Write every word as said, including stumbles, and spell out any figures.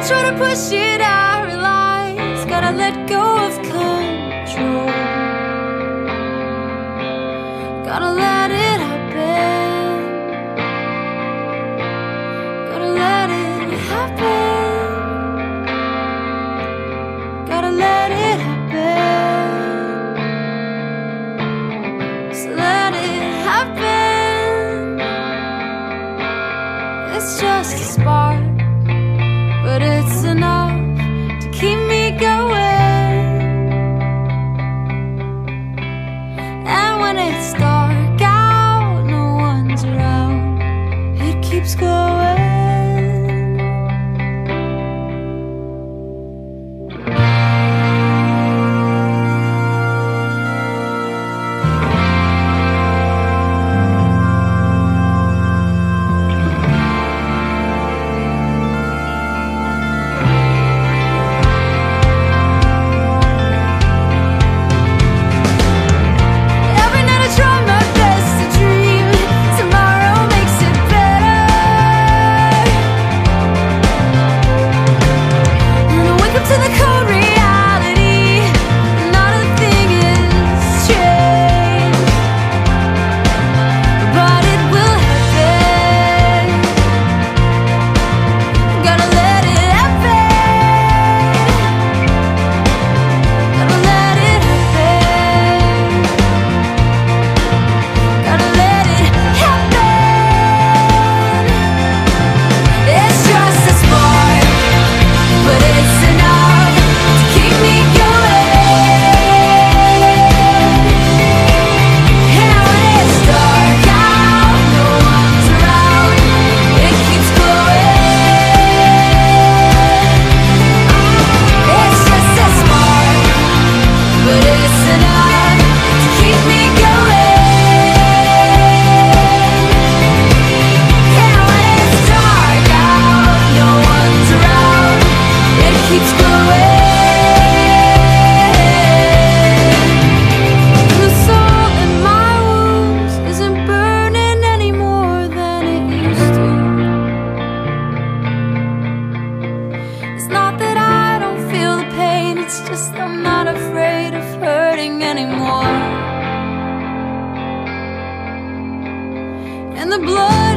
try to push it, I realize gotta let go of control. Gotta let it happen. Gotta let it happen. Gotta let it happen. Just let it happen. It's just a spark, but it's enough to keep me going. And when it's dark out, no one's around, it keeps going. It's just I'm not afraid of hurting anymore. And the blood